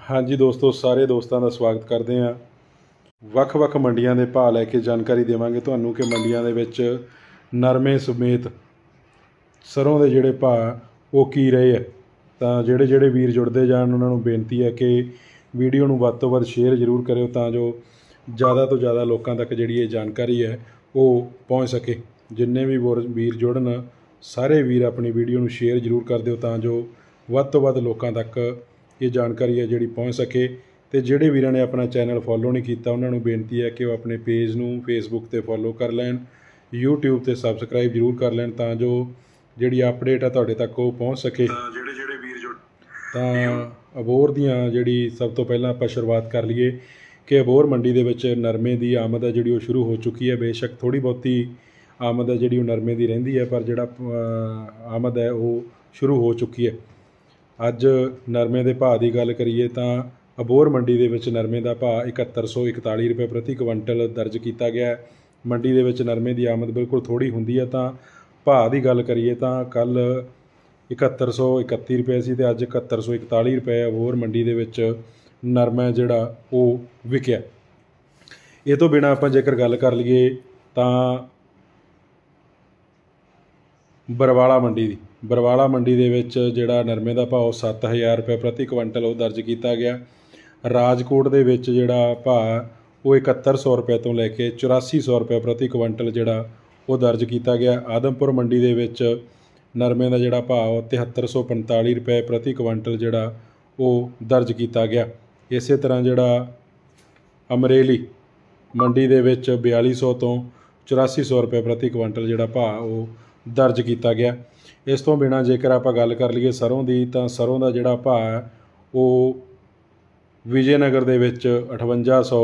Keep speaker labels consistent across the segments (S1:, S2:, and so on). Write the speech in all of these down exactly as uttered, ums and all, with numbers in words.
S1: हाँ जी दोस्तों, सारे दोस्तों का स्वागत करते हैं। ਵੱਖ-ਵੱਖ ਮੰਡੀਆਂ ਦੇ ਭਾਅ ਲੈ ਕੇ ਜਾਣਕਾਰੀ ਦੇਵਾਂਗੇ ਤੁਹਾਨੂੰ ਕਿ ਮੰਡੀਆਂ ਦੇ ਵਿੱਚ ਨਰਮੇ ਸਮੇਤ ਸਰੋਂ ਦੇ ਜਿਹੜੇ ਭਾਅ ਉਹ ਕੀ ਰਹੇ ਆ। ਤਾਂ ਜਿਹੜੇ ਜਿਹੜੇ ਵੀਰ ਜੁੜਦੇ ਜਾਣ ਉਹਨਾਂ ਨੂੰ ਬੇਨਤੀ ਹੈ ਕਿ ਵੀਡੀਓ ਨੂੰ ਵੱਧ ਤੋਂ ਵੱਧ ਸ਼ੇਅਰ ਜ਼ਰੂਰ ਕਰਿਓ ਤਾਂ ਜੋ ਜ਼ਿਆਦਾ ਤੋਂ ਜ਼ਿਆਦਾ ਲੋਕਾਂ ਤੱਕ ਜਿਹੜੀ ਇਹ ਜਾਣਕਾਰੀ ਹੈ ਉਹ ਪਹੁੰਚ ਸਕੇ। ਜਿੰਨੇ ਵੀ ਵੀਰ ਜੁੜਨ ਸਾਰੇ ਵੀਰ ਆਪਣੀ ਵੀਡੀਓ ਨੂੰ ਸ਼ੇਅਰ ਜ਼ਰੂਰ ਕਰ ਦਿਓ ਤਾਂ ਜੋ ਵੱਧ ਤੋਂ ਵੱਧ ਲੋਕਾਂ ਤੱਕ ਇਹ ਜਾਣਕਾਰੀ ਹੈ ਜਿਹੜੀ ਪਹੁੰਚ ਸਕੇ। ਅਤੇ ਜਿਹੜੇ ਵੀਰਾਂ ਨੇ ਆਪਣਾ ਚੈਨਲ ਫੋਲੋ ਨਹੀਂ ਕੀਤਾ ਉਹਨਾਂ ਨੂੰ ਬੇਨਤੀ ਹੈ ਕਿ ਉਹ ਆਪਣੇ ਪੇਜ ਨੂੰ ਫੇਸਬੁੱਕ 'ਤੇ ਫੋਲੋ ਕਰ ਲੈਣ, ਯੂਟਿਊਬ 'ਤੇ ਸਬਸਕ੍ਰਾਈਬ ਜ਼ਰੂਰ ਕਰ ਲੈਣ ਤਾਂ ਜੋ ਜਿਹੜੀ ਅਪਡੇਟ ਆ ਤੁਹਾਡੇ ਤੱਕ ਉਹ ਪਹੁੰਚ ਸਕੇ। ਜਿਹੜੇ ਜਿਹੜੇ ਵੀਰ ਜੁੜ ਤਾਂ ਅਬੋਹਰ ਦੀਆਂ ਜਿਹੜੀ ਸਭ ਤੋਂ ਪਹਿਲਾਂ ਆਪਾਂ ਸ਼ੁਰੂਆਤ ਕਰ ਲਈਏ ਕਿ ਅਬੋਹਰ ਮੰਡੀ ਦੇ ਵਿੱਚ ਨਰਮੇ ਦੀ ਆਮਦ ਹੈ ਜਿਹੜੀ ਉਹ ਸ਼ੁਰੂ ਹੋ ਚੁੱਕੀ ਹੈ। ਬੇਸ਼ੱਕ ਥੋੜ੍ਹੀ ਬਹੁਤੀ ਆਮਦ ਹੈ ਜਿਹੜੀ ਉਹ ਨਰਮੇ ਦੀ ਰਹਿੰਦੀ ਹੈ, ਪਰ ਜਿਹੜਾ ਆਮਦ ਹੈ ਉਹ ਸ਼ੁਰੂ ਹੋ ਚੁੱਕੀ ਹੈ। ਅੱਜ ਨਰਮੇ ਦੇ ਭਾਅ ਦੀ ਗੱਲ ਕਰੀਏ ਤਾਂ ਅਬੋਹਰ ਮੰਡੀ ਦੇ ਵਿੱਚ ਨਰਮੇ ਦਾ ਭਾਅ ਇਕਹੱਤਰ ਸੌ ਇਕਤਾਲੀ ਰੁਪਏ ਪ੍ਰਤੀ ਕੁਇੰਟਲ ਦਰਜ ਕੀਤਾ ਗਿਆ। ਮੰਡੀ ਦੇ ਵਿੱਚ ਨਰਮੇ ਦੀ ਆਮਦ ਬਿਲਕੁਲ ਥੋੜ੍ਹੀ ਹੁੰਦੀ ਹੈ। ਤਾਂ ਭਾਅ ਦੀ ਗੱਲ ਕਰੀਏ ਤਾਂ ਕੱਲ੍ਹ ਇਕਹੱਤਰ ਸੌ ਇਕੱਤੀ ਰੁਪਏ ਸੀ ਅਤੇ ਅੱਜ ਇਕਹੱਤਰ ਸੌ ਇਕਤਾਲੀ ਰੁਪਏ ਅਬੋਹਰ ਮੰਡੀ ਦੇ ਵਿੱਚ ਨਰਮਾ ਜਿਹੜਾ ਉਹ ਵਿਕਿਆ। ਇਹ ਤੋਂ ਬਿਨਾਂ ਆਪਾਂ ਜੇਕਰ ਗੱਲ ਕਰ ਲਈਏ ਤਾਂ ਬਰਵਾਲਾ ਮੰਡੀ ਦੀ ਬਰਵਾਲਾ ਮੰਡੀ ਦੇ ਵਿੱਚ ਜਿਹੜਾ ਨਰਮੇ ਦਾ ਭਾਅ ਸੱਤ ਹਜ਼ਾਰ ਰੁਪਏ ਪ੍ਰਤੀ ਕੁਇੰਟਲ ਉਹ ਦਰਜ ਕੀਤਾ ਗਿਆ। ਰਾਜਕੋਟ ਦੇ ਵਿੱਚ ਜਿਹੜਾ ਭਾਅ ਉਹ ਇਕਹੱਤਰ ਸੌ ਰੁਪਏ ਤੋਂ ਲੈ ਕੇ ਚੁਰਾਸੀ ਸੌ ਰੁਪਏ ਪ੍ਰਤੀ ਕੁਇੰਟਲ ਜਿਹੜਾ ਉਹ ਦਰਜ ਕੀਤਾ ਗਿਆ। ਆਦਮਪੁਰ ਮੰਡੀ ਦੇ ਵਿੱਚ ਨਰਮੇ ਦਾ ਜਿਹੜਾ ਭਾਅ ਉਹ ਤਿਹੱਤਰ ਸੌ ਪੰਤਾਲੀ ਰੁਪਏ ਪ੍ਰਤੀ ਕੁਇੰਟਲ ਜਿਹੜਾ ਉਹ ਦਰਜ ਕੀਤਾ ਗਿਆ। ਇਸੇ ਤਰ੍ਹਾਂ ਜਿਹੜਾ ਅਮਰੇਲੀ ਮੰਡੀ ਦੇ ਵਿੱਚ ਬਿਆਲੀ ਸੌ ਤੋਂ ਚੁਰਾਸੀ ਸੌ ਰੁਪਏ ਪ੍ਰਤੀ ਕੁਇੰਟਲ ਜਿਹੜਾ ਭਾਅ ਉਹ ਦਰਜ ਕੀਤਾ ਗਿਆ। ਇਸ ਤੋਂ ਬਿਨਾਂ ਜੇਕਰ ਆਪਾਂ ਗੱਲ ਕਰ ਲਈਏ ਸਰੋਂ ਦੀ ਤਾਂ ਸਰੋਂ ਦਾ ਜਿਹੜਾ ਭਾਅ ਉਹ ਵਿਜੇਨਗਰ ਦੇ ਵਿੱਚ ਅਠਵੰਜਾ ਸੌ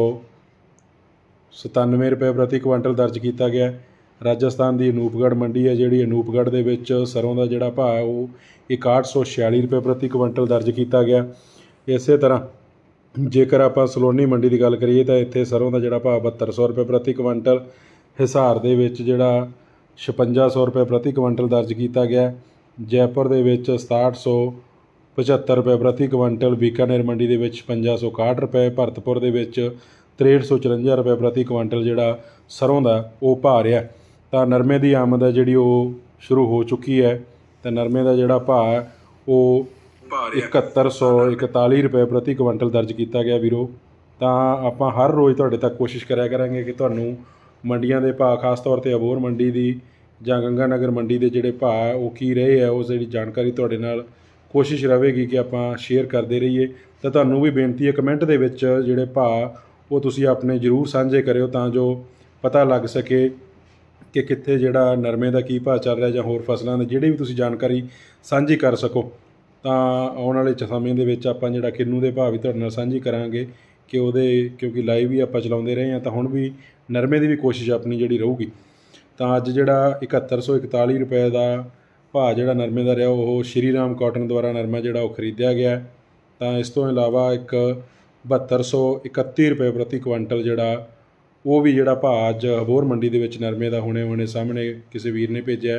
S1: ਸਤਾਨਵੇਂ ਰੁਪਏ ਪ੍ਰਤੀ ਕੁਇੰਟਲ ਦਰਜ ਕੀਤਾ ਗਿਆ। ਰਾਜਸਥਾਨ ਦੀ ਅਨੂਪਗੜ੍ਹ ਮੰਡੀ ਹੈ ਜਿਹੜੀ ਅਨੂਪਗੜ੍ਹ ਦੇ ਵਿੱਚ ਸਰੋਂ ਦਾ ਜਿਹੜਾ ਭਾਅ ਉਹ ਇਕਾਹਠ ਸੌ ਛਿਆਲੀ ਰੁਪਏ ਪ੍ਰਤੀ ਕੁਇੰਟਲ ਦਰਜ ਕੀਤਾ ਗਿਆ। ਇਸੇ ਤਰ੍ਹਾਂ ਜੇਕਰ ਆਪਾਂ ਸਲੋਨੀ ਮੰਡੀ ਦੀ ਗੱਲ ਕਰੀਏ ਤਾਂ ਇੱਥੇ ਸਰੋਂ ਦਾ ਜਿਹੜਾ ਭਾਅ ਬਹੱਤਰ ਸੌ ਰੁਪਏ ਪ੍ਰਤੀ ਕੁਇੰਟਲ, ਹਿਸਾਰ ਦੇ ਵਿੱਚ ਜਿਹੜਾ ਛਪੰਜਾ ਸੌ ਰੁਪਏ ਪ੍ਰਤੀ ਕੁਇੰਟਲ ਦਰਜ ਕੀਤਾ ਗਿਆ। ਜੈਪੁਰ ਦੇ ਵਿੱਚ ਸਤਾਹਠ ਸੌ ਪਝੱਤਰ ਰੁਪਏ ਪ੍ਰਤੀ ਕੁਇੰਟਲ, ਬੀਕਾਨੇਰ ਮੰਡੀ ਦੇ ਵਿੱਚ ਛਪੰਜਾ ਸੌ ਇਕਾਹਠ ਰੁਪਏ, ਭਰਤਪੁਰ ਦੇ ਵਿੱਚ ਤ੍ਰੇਹਠ ਸੌ ਚੁਰੰਜਾ ਰੁਪਏ ਪ੍ਰਤੀ ਕੁਇੰਟਲ ਜਿਹੜਾ ਸਰੋਂ ਦਾ ਉਹ ਭਾਅ ਰਿਹਾ। ਤਾਂ ਨਰਮੇ ਦੀ ਆਮਦ ਹੈ ਜਿਹੜੀ ਉਹ ਸ਼ੁਰੂ ਹੋ ਚੁੱਕੀ ਹੈ ਅਤੇ ਨਰਮੇ ਦਾ ਜਿਹੜਾ ਭਾਅ ਉਹ ਇਕਹੱਤਰ ਸੌ ਇਕਤਾਲੀ ਰੁਪਏ ਪ੍ਰਤੀ ਕੁਇੰਟਲ ਦਰਜ ਕੀਤਾ ਗਿਆ ਵੀਰੋ। ਤਾਂ ਆਪਾਂ ਹਰ ਰੋਜ਼ ਤੁਹਾਡੇ ਤੱਕ ਕੋਸ਼ਿਸ਼ ਕਰਿਆ ਕਰਾਂਗੇ ਕਿ ਤੁਹਾਨੂੰ ਮੰਡੀਆਂ ਦੇ ਭਾਅ ਖਾਸ ਤੌਰ 'ਤੇ ਅਬੋਹਰ ਮੰਡੀ ਦੀ ਜਾਂ ਗੰਗਾਨਗਰ ਮੰਡੀ ਦੇ ਜਿਹੜੇ ਭਾਅ ਉਹ ਕੀ ਰਹੇ ਆ ਉਸ ਜਿਹੜੀ ਜਾਣਕਾਰੀ ਤੁਹਾਡੇ ਨਾਲ ਕੋਸ਼ਿਸ਼ ਰਹੇਗੀ ਕਿ ਆਪਾਂ ਸ਼ੇਅਰ ਕਰਦੇ ਰਹੀਏ। ਤਾਂ ਤੁਹਾਨੂੰ ਵੀ ਬੇਨਤੀ ਹੈ ਕਮੈਂਟ ਦੇ ਵਿੱਚ ਜਿਹੜੇ ਭਾਅ ਉਹ ਤੁਸੀਂ ਆਪਣੇ ਜ਼ਰੂਰ ਸਾਂਝੇ ਕਰਿਓ ਤਾਂ ਜੋ ਪਤਾ ਲੱਗ ਸਕੇ ਕਿ ਕਿੱਥੇ ਜਿਹੜਾ ਨਰਮੇ ਦਾ ਕੀ ਭਾਅ ਚੱਲ ਰਿਹਾ ਜਾਂ ਹੋਰ ਫਸਲਾਂ ਦੀ ਜਿਹੜੀ ਵੀ ਤੁਸੀਂ ਜਾਣਕਾਰੀ ਸਾਂਝੀ ਕਰ ਸਕੋ। ਤਾਂ ਆਉਣ ਵਾਲੇ ਸਮੇਂ ਦੇ ਵਿੱਚ ਆਪਾਂ ਜਿਹੜਾ ਕਿੰਨੂ ਦੇ ਭਾਅ ਵੀ ਤੁਹਾਡੇ ਨਾਲ ਸਾਂਝੀ ਕਰਾਂਗੇ ਕਿ ਉਹਦੇ ਕਿਉਂਕਿ ਲਾਈਵ ਵੀ ਆਪਾਂ ਚਲਾਉਂਦੇ ਰਹੇ ਹਾਂ ਤਾਂ ਹੁਣ ਵੀ ਨਰਮੇ ਦੀ ਵੀ ਕੋਸ਼ਿਸ਼ ਆਪਣੀ ਜਿਹੜੀ ਰਹੂਗੀ। ਤਾਂ ਅੱਜ ਜਿਹੜਾ ਇਕਹੱਤਰ ਸੌ ਇਕਤਾਲੀ ਰੁਪਏ ਦਾ ਭਾਅ ਜਿਹੜਾ ਨਰਮੇ ਦਾ ਰਿਹਾ ਉਹ ਸ਼੍ਰੀ ਰਾਮ ਕਾਟਨ ਦੁਆਰਾ ਨਰਮਾ ਜਿਹੜਾ ਉਹ ਖਰੀਦਿਆ ਗਿਆ। ਤਾਂ ਇਸ ਤੋਂ ਇਲਾਵਾ ਇੱਕ ਬਹੱਤਰ ਸੌ ਇਕੱਤੀ ਰੁਪਏ ਪ੍ਰਤੀ ਕੁਇੰਟਲ ਜਿਹੜਾ ਉਹ ਵੀ ਜਿਹੜਾ ਭਾਅ ਅੱਜ ਅਬੋਹਰ ਮੰਡੀ ਦੇ ਵਿੱਚ ਨਰਮੇ ਦਾ ਹੁਣੇ ਹੁਣੇ ਸਾਹਮਣੇ ਕਿਸੇ ਵੀਰ ਨੇ ਭੇਜਿਆ।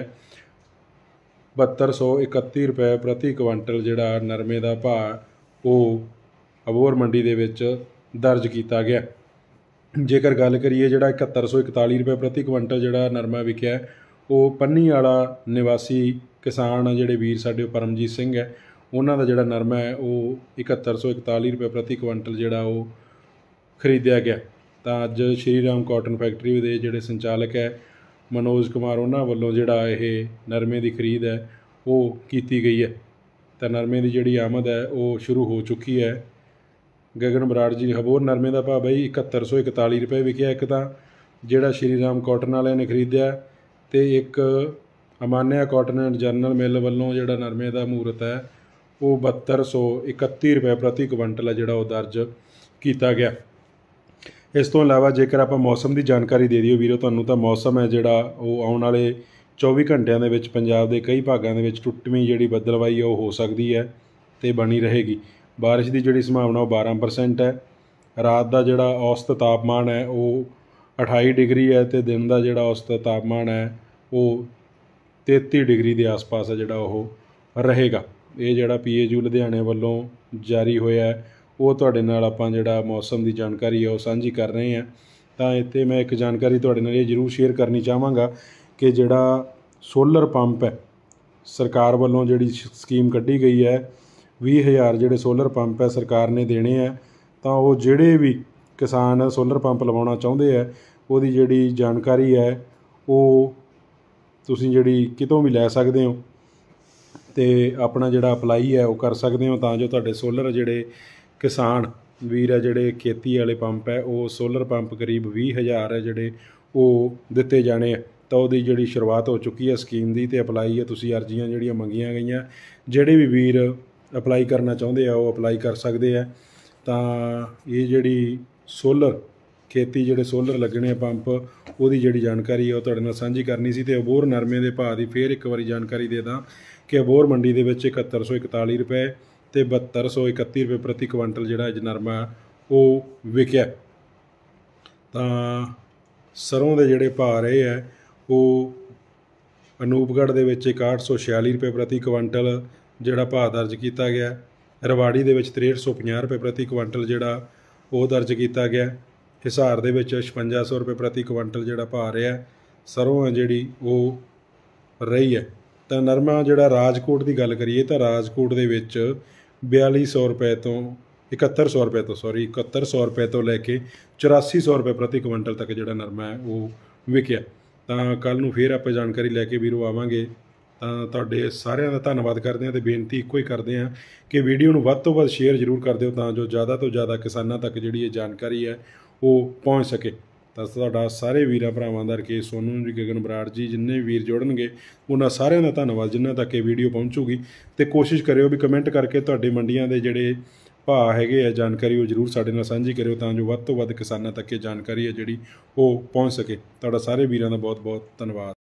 S1: ਬਹੱਤਰ ਸੌ ਇਕੱਤੀ ਰੁਪਏ ਪ੍ਰਤੀ ਕੁਇੰਟਲ ਜਿਹੜਾ ਨਰਮੇ ਦਾ ਭਾਅ ਉਹ ਅਬੋਹਰ ਮੰਡੀ ਦੇ ਵਿੱਚ ਦਰਜ ਕੀਤਾ ਗਿਆ। ਜੇਕਰ ਗੱਲ ਕਰੀਏ ਜਿਹੜਾ ਇਕਹੱਤਰ ਸੌ ਇਕਤਾਲੀ ਰੁਪਏ ਪ੍ਰਤੀ ਕੁਇੰਟਲ ਜਿਹੜਾ ਨਰਮਾ ਵਿਕਿਆ ਉਹ ਪੰਨੀ ਵਾਲਾ ਨਿਵਾਸੀ ਕਿਸਾਨ ਜਿਹੜੇ ਵੀਰ ਸਾਡੇ ਪਰਮਜੀਤ ਸਿੰਘ ਹੈ ਉਹਨਾਂ ਦਾ ਜਿਹੜਾ ਨਰਮਾ ਹੈ ਉਹ ਇਕਹੱਤਰ ਸੌ ਇਕਤਾਲੀ ਰੁਪਏ ਪ੍ਰਤੀ ਕੁਇੰਟਲ ਜਿਹੜਾ ਉਹ ਖਰੀਦਿਆ ਗਿਆ। ਤਾਂ ਅੱਜ ਸ਼੍ਰੀ ਰਾਮ ਕਾਟਨ ਫੈਕਟਰੀ ਦੇ ਜਿਹੜੇ ਸੰਚਾਲਕ ਹੈ ਮਨੋਜ ਕੁਮਾਰ ਉਹਨਾਂ ਵੱਲੋਂ ਜਿਹੜਾ ਇਹ ਨਰਮੇ ਦੀ ਖਰੀਦ ਹੈ ਉਹ ਕੀਤੀ ਗਈ ਹੈ। ਤਾਂ ਨਰਮੇ ਦੀ ਜਿਹੜੀ ਆਮਦ ਹੈ ਉਹ ਸ਼ੁਰੂ ਹੋ ਚੁੱਕੀ ਹੈ। ਗਗਨ ਬਰਾੜ ਜੀ ਅਬੋਹਰ ਨਰਮੇ ਦਾ ਭਾਅ ਬਈ ਇਕਹੱਤਰ ਸੌ ਇਕਤਾਲੀ ਰੁਪਏ ਵਿਕਿਆ ਇੱਕ ਤਾਂ ਜਿਹੜਾ ਸ਼੍ਰੀ ਰਾਮ ਕਾਟਨ ਵਾਲਿਆਂ ਨੇ ਖਰੀਦਿਆ, ਅਤੇ ਇੱਕ ਅਮਾਨਿਆ ਕਾਟਨ ਐਂਡ ਜਨਰਲ ਮਿੱਲ ਵੱਲੋਂ ਜਿਹੜਾ ਨਰਮੇ ਦਾ ਮਹੂਰਤ ਹੈ ਉਹ ਬਹੱਤਰ ਸੌ ਇਕੱਤੀ ਰੁਪਏ ਪ੍ਰਤੀ ਕੁਇੰਟਲ ਹੈ ਜਿਹੜਾ ਉਹ ਦਰਜ ਕੀਤਾ ਗਿਆ। ਇਸ ਤੋਂ ਇਲਾਵਾ ਜੇਕਰ ਆਪਾਂ ਮੌਸਮ ਦੀ ਜਾਣਕਾਰੀ ਦੇ ਦਿਓ ਵੀਰੋ ਤੁਹਾਨੂੰ ਤਾਂ ਮੌਸਮ ਹੈ ਜਿਹੜਾ ਉਹ ਆਉਣ ਵਾਲੇ ਚੌਵੀ ਘੰਟਿਆਂ ਦੇ ਵਿੱਚ ਪੰਜਾਬ ਦੇ ਕਈ ਭਾਗਾਂ ਦੇ ਵਿੱਚ ਟੁੱਟਵੀਂ ਜਿਹੜੀ ਬੱਦਲਵਾਈ ਹੈ ਉਹ ਹੋ ਸਕਦੀ ਹੈ ਅਤੇ ਬਣੀ ਰਹੇਗੀ। ਬਾਰਿਸ਼ ਦੀ ਜਿਹੜੀ ਸੰਭਾਵਨਾ ਉਹ ਬਾਰ੍ਹਾਂ ਪਰਸੈਂਟ ਹੈ। ਰਾਤ ਦਾ ਜਿਹੜਾ ਔਸਤ ਤਾਪਮਾਨ ਹੈ ਉਹ ਅਠਾਈ ਡਿਗਰੀ ਹੈ ਅਤੇ ਦਿਨ ਦਾ ਜਿਹੜਾ ਔਸਤ ਤਾਪਮਾਨ ਹੈ ਉਹ ਤੇਤੀ ਡਿਗਰੀ ਦੇ ਆਸ ਪਾਸ ਹੈ ਜਿਹੜਾ ਉਹ ਰਹੇਗਾ। ਇਹ ਜਿਹੜਾ ਪੀ ਏ ਯੂ ਲੁਧਿਆਣੇ ਵੱਲੋਂ ਜਾਰੀ ਹੋਇਆ ਉਹ ਤੁਹਾਡੇ ਨਾਲ ਆਪਾਂ ਜਿਹੜਾ ਮੌਸਮ ਦੀ ਜਾਣਕਾਰੀ ਹੈ ਉਹ ਸਾਂਝੀ ਕਰ ਰਹੇ ਹਾਂ। ਤਾਂ ਇੱਥੇ ਮੈਂ ਇੱਕ ਜਾਣਕਾਰੀ ਤੁਹਾਡੇ ਨਾਲ ਇਹ ਜ਼ਰੂਰ ਸ਼ੇਅਰ ਕਰਨੀ ਚਾਹਾਂਗਾ ਕਿ ਜਿਹੜਾ ਸੋਲਰ ਪੰਪ ਹੈ, ਸਰਕਾਰ ਵੱਲੋਂ ਜਿਹੜੀ ਸਕੀਮ ਕੱਢੀ ਗਈ ਹੈ, ਵੀਹ ਹਜ਼ਾਰ ਜਿਹੜੇ ਸੋਲਰ ਪੰਪ ਹੈ ਸਰਕਾਰ ਨੇ ਦੇਣੇ ਹੈ। ਤਾਂ ਉਹ ਜਿਹੜੇ ਵੀ ਕਿਸਾਨ ਸੋਲਰ ਪੰਪ ਲਵਾਉਣਾ ਚਾਹੁੰਦੇ ਹੈ, ਉਹਦੀ ਜਿਹੜੀ ਜਾਣਕਾਰੀ ਹੈ ਉਹ ਤੁਸੀਂ ਜਿਹੜੀ ਕਿਤੋਂ ਵੀ ਲੈ ਸਕਦੇ ਹੋ ਅਤੇ ਆਪਣਾ ਜਿਹੜਾ ਅਪਲਾਈ ਹੈ ਉਹ ਕਰ ਸਕਦੇ ਹੋ, ਤਾਂ ਜੋ ਤੁਹਾਡੇ ਸੋਲਰ ਜਿਹੜੇ ਕਿਸਾਨ ਵੀਰ ਹੈ, ਜਿਹੜੇ ਖੇਤੀ ਵਾਲੇ ਪੰਪ ਹੈ, ਉਹ ਸੋਲਰ ਪੰਪ ਕਰੀਬ ਵੀਹ ਹਜ਼ਾਰ ਹੈ ਜਿਹੜੇ ਉਹ ਦਿੱਤੇ ਜਾਣੇ ਆ। ਤਾਂ ਉਹਦੀ ਜਿਹੜੀ ਸ਼ੁਰੂਆਤ ਹੋ ਚੁੱਕੀ ਹੈ ਸਕੀਮ ਦੀ, ਅਤੇ ਅਪਲਾਈ ਹੈ ਤੁਸੀਂ ਅਰਜ਼ੀਆਂ ਜਿਹੜੀਆਂ ਮੰਗੀਆਂ ਗਈਆਂ, ਜਿਹੜੇ ਵੀ ਵੀਰ ਅਪਲਾਈ ਕਰਨਾ ਚਾਹੁੰਦੇ ਆ ਉਹ ਅਪਲਾਈ ਕਰ ਸਕਦੇ ਆ। ਤਾਂ ਇਹ ਜਿਹੜੀ ਸੋਲਰ ਖੇਤੀ ਜਿਹੜੇ ਸੋਲਰ ਲੱਗਣੇ ਆ ਪੰਪ, ਉਹਦੀ ਜਿਹੜੀ ਜਾਣਕਾਰੀ ਹੈ ਉਹ ਤੁਹਾਡੇ ਨਾਲ ਸਾਂਝੀ ਕਰਨੀ ਸੀ। ਅਤੇ ਅਬੋਹਰ ਨਰਮੇ ਦੇ ਭਾਅ ਦੀ ਫਿਰ ਇੱਕ ਵਾਰੀ ਜਾਣਕਾਰੀ ਦੇ ਦਾਂ ਕਿ ਅਬੋਹਰ ਮੰਡੀ ਦੇ ਵਿੱਚ ਇਕਹੱਤਰ ਸੌ ਇਕਤਾਲੀ ਰੁਪਏ ਅਤੇ ਬਹੱਤਰ ਸੌ ਇਕੱਤੀ ਰੁਪਏ ਪ੍ਰਤੀ ਕੁਇੰਟਲ ਜਿਹੜਾ ਅੱਜ ਨਰਮਾ ਉਹ ਵਿਕਿਆ। ਤਾਂ ਸਰੋਂ ਦੇ ਜਿਹੜੇ ਭਾਅ ਰਹੇ ਹੈ ਉਹ ਅਨੂਪਗੜ੍ਹ ਦੇ ਵਿੱਚ ਇਕਾਹਠ ਸੌ ਛਿਆਲੀ ਰੁਪਏ ਪ੍ਰਤੀ ਕੁਇੰਟਲ ਜਿਹੜਾ ਭਾਅ ਦਰਜ ਕੀਤਾ ਗਿਆ। ਰਵਾੜੀ ਦੇ ਵਿੱਚ ਤ੍ਰੇਹਠ ਸੌ ਪੰਜਾਹ ਰੁਪਏ ਪ੍ਰਤੀ ਕੁਇੰਟਲ ਜਿਹੜਾ ਉਹ ਦਰਜ ਕੀਤਾ ਗਿਆ। ਹਿਸਾਰ ਦੇ ਵਿੱਚ ਛਪੰਜਾ ਸੌ ਰੁਪਏ ਪ੍ਰਤੀ ਕੁਇੰਟਲ ਜਿਹੜਾ ਭਾਅ ਰਿਹਾ ਸਰੋਂ ਹੈ ਜਿਹੜੀ ਉਹ ਰਹੀ ਹੈ। ਤਾਂ ਨਰਮਾ ਜਿਹੜਾ ਰਾਜਕੋਟ ਦੀ ਗੱਲ ਕਰੀਏ ਤਾਂ ਰਾਜਕੋਟ ਦੇ ਵਿੱਚ ਬਿਆਲੀ ਸੌ ਰੁਪਏ ਤੋਂ ਇਕਹੱਤਰ ਸੌ ਰੁਪਏ ਤੋਂ ਸੌਰੀ ਇਕਹੱਤਰ ਸੌ ਰੁਪਏ ਤੋਂ ਲੈ ਕੇ ਚੁਰਾਸੀ ਸੌ ਰੁਪਏ ਪ੍ਰਤੀ ਕੁਇੰਟਲ ਤੱਕ ਜਿਹੜਾ ਨਰਮਾ ਹੈ ਉਹ ਵਿਕਿਆ। ਤਾਂ ਕੱਲ੍ਹ ਨੂੰ ਫਿਰ ਆਪਾਂ ਜਾਣਕਾਰੀ ਲੈ ਕੇ ਵੀਰੋ ਆਵਾਂਗੇ। ਤਾਂ ਤੁਹਾਡੇ ਸਾਰਿਆਂ ਦਾ ਧੰਨਵਾਦ ਕਰਦੇ ਹਾਂ ਅਤੇ ਬੇਨਤੀ ਇੱਕੋ ਹੀ ਕਰਦੇ ਹਾਂ ਕਿ ਵੀਡੀਓ ਨੂੰ ਵੱਧ ਤੋਂ ਵੱਧ ਸ਼ੇਅਰ ਜ਼ਰੂਰ ਕਰ ਦਿਓ, ਤਾਂ ਜੋ ਜ਼ਿਆਦਾ ਤੋਂ ਜ਼ਿਆਦਾ ਕਿਸਾਨਾਂ ਤੱਕ ਜਿਹੜੀ ਇਹ ਜਾਣਕਾਰੀ ਹੈ ਉਹ ਪਹੁੰਚ ਸਕੇ। ਤਾਂ ਤੁਹਾਡਾ ਸਾਰੇ ਵੀਰਾਂ ਭਰਾਵਾਂ ਦਾ ਰਕੇਸ਼ ਸੋਨੂ ਜੀ, ਗਗਨ ਬਰਾੜ ਜੀ, ਜਿੰਨੇ ਵੀ ਵੀਰ ਜੁੜਨਗੇ ਉਹਨਾਂ ਸਾਰਿਆਂ ਦਾ ਧੰਨਵਾਦ ਜਿਨ੍ਹਾਂ ਤੱਕ ਇਹ ਵੀਡੀਓ ਪਹੁੰਚੂਗੀ। ਅਤੇ ਕੋਸ਼ਿਸ਼ ਕਰਿਓ ਵੀ ਕਮੈਂਟ ਕਰਕੇ ਤੁਹਾਡੇ ਮੰਡੀਆਂ ਦੇ ਜਿਹੜੇ ਭਾਅ ਹੈਗੇ ਆ ਜਾਣਕਾਰੀ ਉਹ ਜ਼ਰੂਰ ਸਾਡੇ ਨਾਲ ਸਾਂਝੀ ਕਰਿਓ, ਤਾਂ ਜੋ ਵੱਧ ਤੋਂ ਵੱਧ ਕਿਸਾਨਾਂ ਤੱਕ ਇਹ ਜਾਣਕਾਰੀ ਹੈ ਜਿਹੜੀ ਉਹ ਪਹੁੰਚ ਸਕੇ। ਤੁਹਾਡਾ ਸਾਰੇ ਵੀਰਾਂ ਦਾ ਬਹੁਤ ਬਹੁਤ ਧੰਨਵਾਦ।